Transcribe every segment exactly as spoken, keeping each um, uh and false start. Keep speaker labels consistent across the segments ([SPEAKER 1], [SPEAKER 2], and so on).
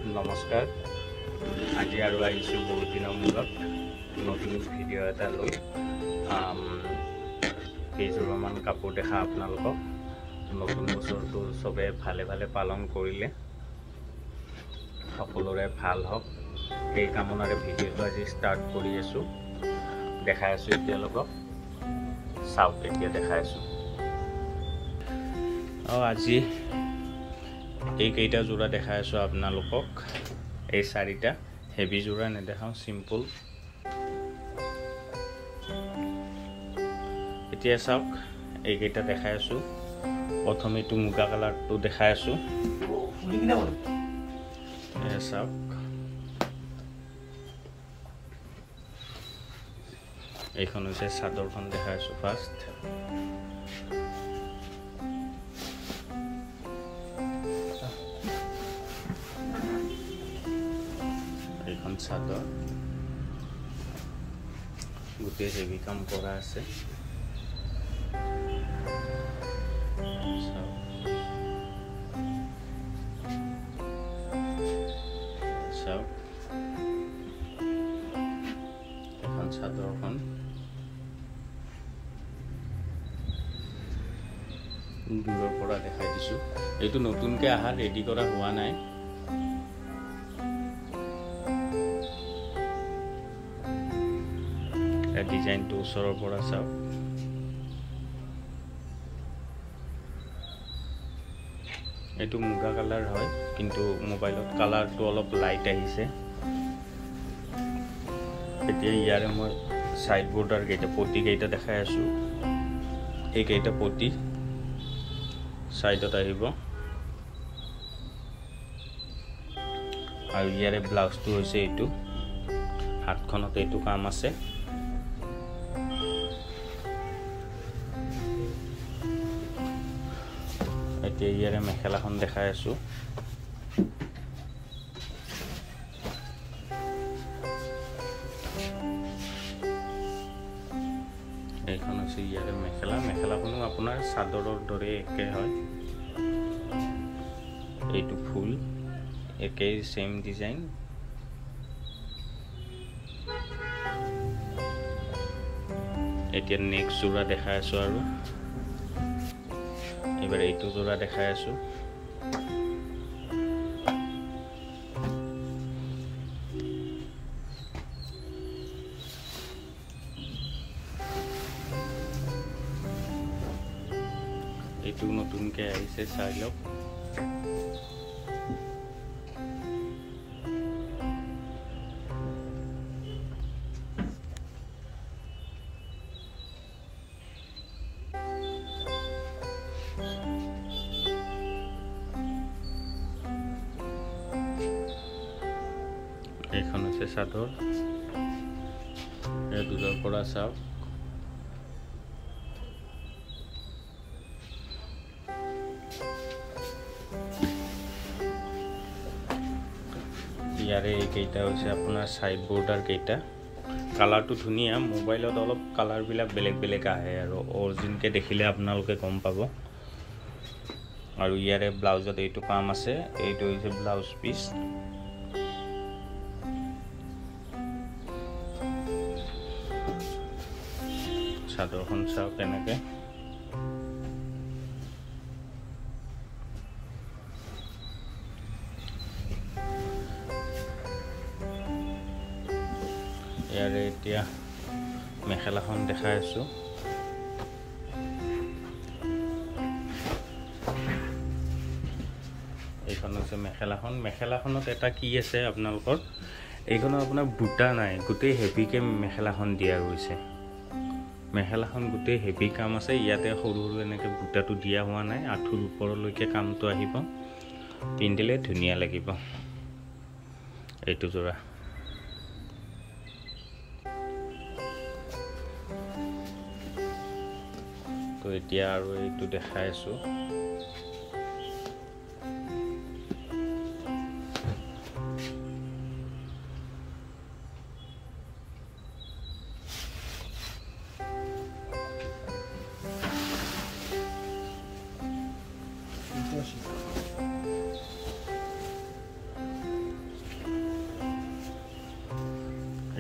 [SPEAKER 1] নমস্কাৰ আজি আৰু আহিছোঁ বহুত দিনৰ মূৰত নতুন ভিডিঅ' এটা লৈ কেইযোৰমান কাপোৰ দেখা আপোনালোকক নতুন বছৰটো চবে ভালে ভালে পালন কৰিলে সকলোৰে ভাল হওক এই কামনাৰে ভিডিঅ'টো আজি ষ্টাৰ্ট কৰি আছোঁ দেখাই আছোঁ এতিয়ালোকক চাওক এতিয়া দেখাই আছোঁ আৰু আজি এই কেইটা জোৰা দেখাই আছোঁ আপোনালোকক এই চাৰিটা হেভি জোৰা নেদেখাওঁ সিম্পল এতিয়া চাওক এই কেইটা দেখাই আছোঁ প্ৰথমে এইটো মুগা কালাৰটো দেখাই আছোঁ এ চাওক এইখন হৈছে চাদৰখন দেখাই আছোঁ ফাৰ্ষ্ট এইখন চাদৰ গোটেই হেভি কাম কৰা আছে চাওক এখন চাদৰখন দূৰৰ পৰা দেখাই দিছোঁ এইটো নতুনকৈ অহা ৰেডি কৰা হোৱা নাই ডিজাইনটো ওচৰৰ পৰা চাওক এইটো মুগা কালাৰ হয় কিন্তু মোবাইলত কালাৰটো অলপ লাইট আহিছে এতিয়া ইয়াৰে মই সাইড বৰ্ডাৰ কেইটা পটি কেইটা দেখাই আছোঁ এই কেইটা পটি সাইডত আহিব আৰু ইয়াৰে ব্লাউজটো হৈছে এইটো হাতখনত এইটো কাম আছে এতিয়া ইয়াৰে মেখেলাখন দেখাই আছোঁ এইখন হৈছে ইয়াৰে মেখেলা মেখেলাখনো আপোনাৰ চাদৰৰ দৰে একে হয় এইটো ফুল একেই সেম ডিজাইন এতিয়া নেক্সট জোৰা দেখাই আছোঁ আৰু এবাৰ এইটো জোৰা দেখাই আছোঁ এইটো নতুনকৈ আহিছে চাই লওক এইখন হৈছে চাদৰ এই দূৰৰ পৰা চাওক ইয়াৰে এইকেইটা হৈছে আপোনাৰ সাইড বৰ্ডাৰ কেইটা কালাৰটো ধুনীয়া মোবাইলত অলপ কালাৰবিলাক বেলেগ বেলেগ আহে আৰু অৰিজিনকৈ দেখিলে আপোনালোকে গম পাব আৰু ইয়াৰে ব্লাউজত এইটো কাম আছে এইটো হৈছে ব্লাউজ পিচ চাদৰখন চাওক এনেকৈ ইয়াৰে এতিয়া মেখেলাখন দেখাই আছোঁ এইখন হৈছে মেখেলাখন মেখেলাখনত এটা কি আছে আপোনালোকৰ এইখনত আপোনাৰ বুটা নাই গোটেই হেভিকৈ মেখেলাখন দিয়া গৈছে মেখেলাখন গোটেই হেভি কাম আছে ইয়াতে সৰু সৰু এনেকৈ বুটাটো দিয়া হোৱা নাই আঁঠুৰ ওপৰলৈকে কামটো আহিব পিন্ধিলে ধুনীয়া লাগিব এইটো জোৰা তো এতিয়া আৰু এইটো দেখাই আছোঁ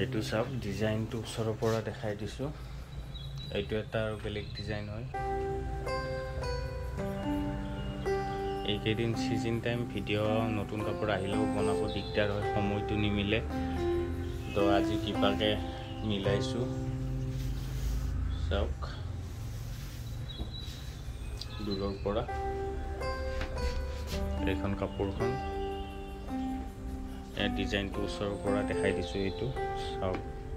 [SPEAKER 1] এইটো চাওক ডিজাইনটো ওচৰৰ পৰা দেখাই দিছোঁ এইটো এটা আৰু বেলেগ ডিজাইন হয় এইকেইদিন সিজন টাইম ভিডিঅ' নতুন কাপোৰ আহিলেও বনাব দিগদাৰ হয় সময়টো নিমিলে তো আজি কিবাকে মিলাইছোঁ চাওক দূৰৰ পৰা এইখন কাপোৰখন এই ডিজাইনটো ওচৰৰ পৰা দেখাই দিছোঁ এইটো চাওক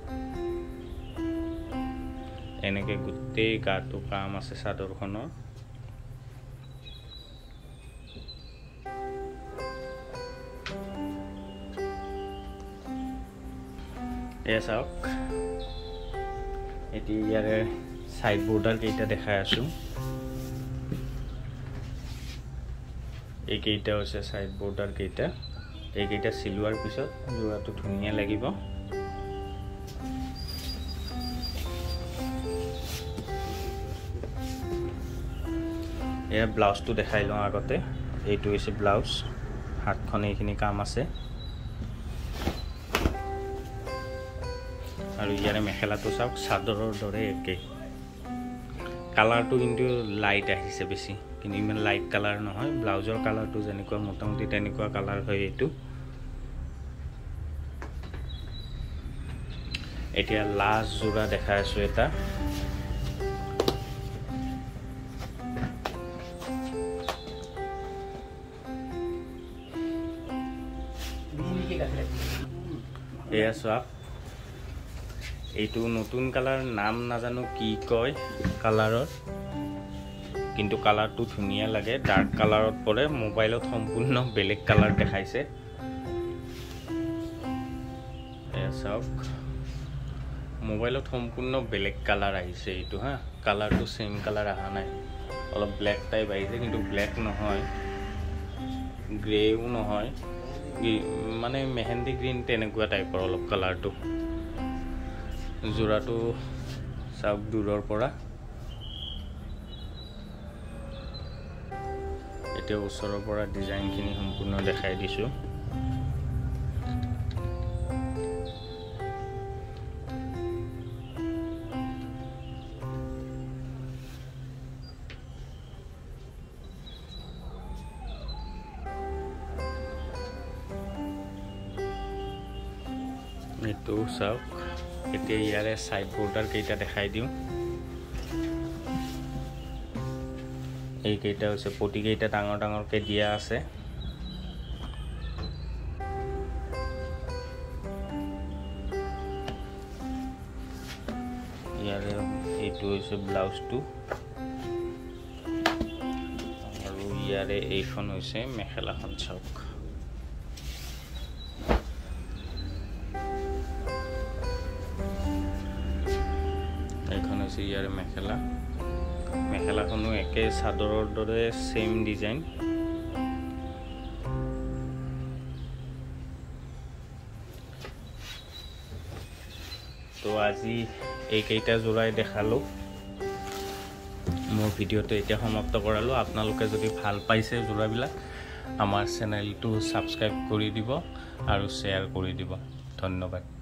[SPEAKER 1] এনেকৈ গোটেই গাটো কাম আছে চাদৰখনৰ এয়া চাওক এতিয়া ইয়াৰে সাইড বৰ্ডাৰ কেইটা দেখাই আছোঁ এইকেইটা হৈছে সাইড বৰ্ডাৰ কেইটা এইকেইটা চিলোৱাৰ পিছত যোৰাটো ধুনীয়া লাগিব এয়া ব্লাউজটো দেখাই লওঁ আগতে এইটো হৈছে ব্লাউজ হাতখন এইখিনি কাম আছে আৰু ইয়াৰে মেখেলাটো চাওক চাদৰৰ দৰে একে কালাৰটো কিন্তু লাইট আহিছে বেছি কিন্তু ইমান লাইট কালাৰ নহয় ব্লাউজৰ কালাৰটো যেনেকুৱা মোটামুটি তেনেকুৱা কালাৰ হয় এইটো এতিয়া লাষ্ট জোৰা দেখাই আছোঁ এটা এয়া চাওক এইটো নতুন কালাৰ নাম নাজানো কি কয় কালাৰৰ কিন্তু কালাৰটো ধুনীয়া লাগে ডাৰ্ক কালাৰত পৰে মোবাইলত সম্পূৰ্ণ বেলেগ কালাৰ দেখাইছে এয়া চাওক মোবাইলত সম্পূৰ্ণ বেলেগ কালাৰ আহিছে এইটো হা কালাৰটো সেম কালাৰ অহা নাই অলপ ব্লেক টাইপ আহিছে কিন্তু ব্লেক নহয় গ্ৰেও নহয় মানে মেহেন্দি গ্ৰীণ তেনেকুৱা টাইপৰ অলপ কালাৰটো যোৰাটো চাওক দূৰৰ পৰা এতিয়া ওচৰৰ পৰা ডিজাইনখিনি সম্পূৰ্ণ দেখাই দিছোঁ এইটো চাওক এতিয়া ইয়াৰে সাইড বৰ্ডাৰ কেইটা দেখাই দিওঁ এইকেইটা হৈছে পটি কেইটা ডাঙৰ ডাঙৰকৈ দিয়া আছে ইয়াৰে এইটো হৈছে ব্লাউজটো আৰু ইয়াৰে এইখন হৈছে মেখেলাখন চাওক এইখন হৈছে ইয়াৰে মেখেলা মেখেলাখনো একে চাদৰৰ দৰে সেম ডিজাইন তো আজি এইকেইটা জোৰাই দেখালোঁ মোৰ ভিডিঅ'টো এতিয়া সমাপ্ত কৰালোঁ আপোনালোকে যদি ভাল পাইছে জোৰাবিলাক আমাৰ চেনেলটো সাবস্ক্ৰাইব কৰি দিব আৰু শ্বেয়াৰ কৰি দিব ধন্যবাদ।